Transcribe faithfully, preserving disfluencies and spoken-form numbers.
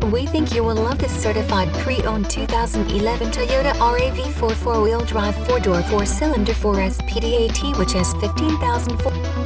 We think you will love this certified pre-owned two thousand eleven Toyota R A V four four-wheel drive four-door four-cylinder four S P D A T, which has fifteen thousand four